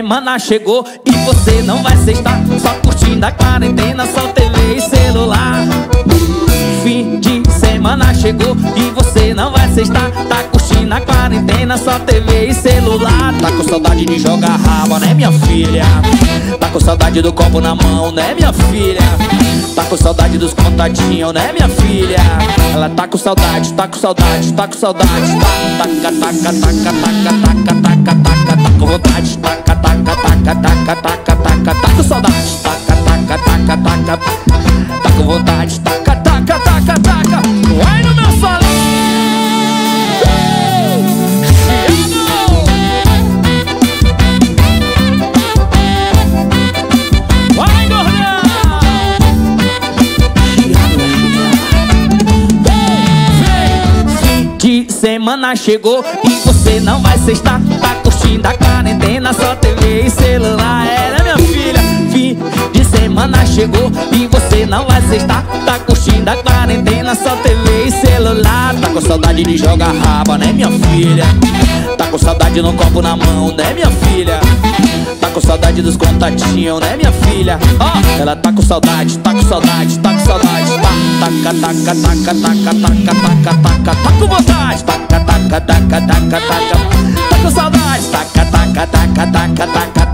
semana chegou e você não vai sextar, só curtindo a quarentena, só TV e celular. Fim de semana chegou e você não vai sextar, tá curtindo a quarentena, só TV e celular. Tá com saudade de jogar raba, né minha filha? Tá com saudade do copo na mão, né minha filha? Tá com saudade dos contatinhos, né minha filha? Ela tá com saudade, tá com saudade, tá com saudade. Taca, taca, taca, taca, taca, taca, taca, tá com vontade. Taca, taca, taca, taca, taca, taca, tá com saudade. Taca, taca, taca, taca, tá com vontade. Taca, taca, taca, taca, vai no meu salão. Vai, gordão! Fim de semana chegou e você não vai sextar, tá curtindo a quarentena, só TV e celular. É, né minha filha? Fim de semana chegou e você não vai sextar, tá curtindo a quarentena, só TV e celular. Tá com saudade de jogar raba, né minha filha? Tá com saudade no copo na mão, né minha filha? Tá com saudade dos contatinhos, né minha filha? Ó, ela tá com saudade, tá com saudade, tá com saudade. Taca, taca, taca, taca, taca, taca, taca, tá com vontade. Taca, taca, taca, taca, taca, tá com saudade. Taca, taca, taca, taca, taca.